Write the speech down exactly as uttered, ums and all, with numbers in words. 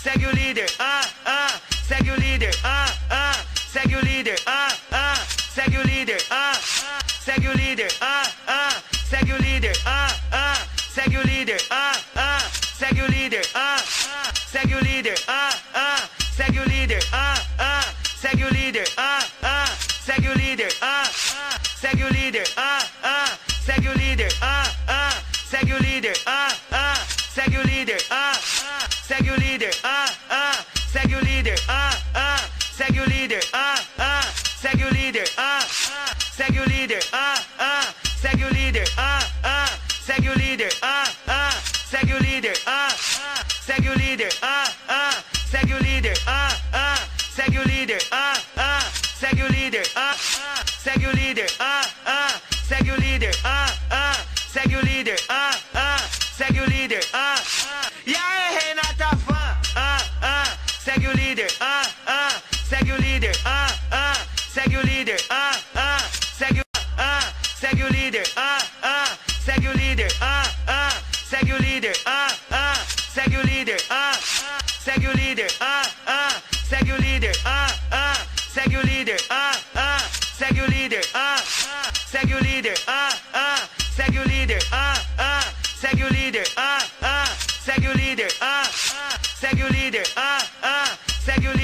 segue o líder, ah, ah, segue o líder, ah, ah, segue o líder, ah, ah, segue o líder, ah, segue o líder, ah, ah, segue o líder, ah, ah, segue o líder, ah, ah, segue o líder, ah, segue o líder, ah, ah, segue o líder, ah, ah, segue o líder, ah, ah, segue o líder, ah, segue o líder, ah, ah, segue o líder, ah, ah, segue o líder, ah, ah, segue o líder, ah, segue o líder, ah, ah, segue o líder, ah, ah, segue o líder, ah, ah, segue o líder, ah, segue o líder, ah, ah, segue o líder, ah, ah, segue o líder, ah, ah, segue o líder, ah, segue o líder, ah, ah, segue o líder, ah, ah, segue o líder, ah, ah, segue o líder, ah, segue o líder, ah, ah, segue o líder, ah, ah, segue o líder, ah, ah, segue o líder, ah, e aí Renata fã, ah, ah, segue o líder, ah, ah, segue o líder, ah, ah, segue o líder, ah, ah, segue o, ah, segue o líder, ah, ah, segue o líder, ah, ah, segue o líder, ah, ah, segue o líder, ah, segue o líder, ah, ah, segue o líder, ah, ah, segue o líder, ah, ah, segue o líder, ah, segue o líder, ah, ah, segue o líder, ah, ah, segue o líder, ah, ah, segue o líder, ah, segue o líder, ah, ah, segue o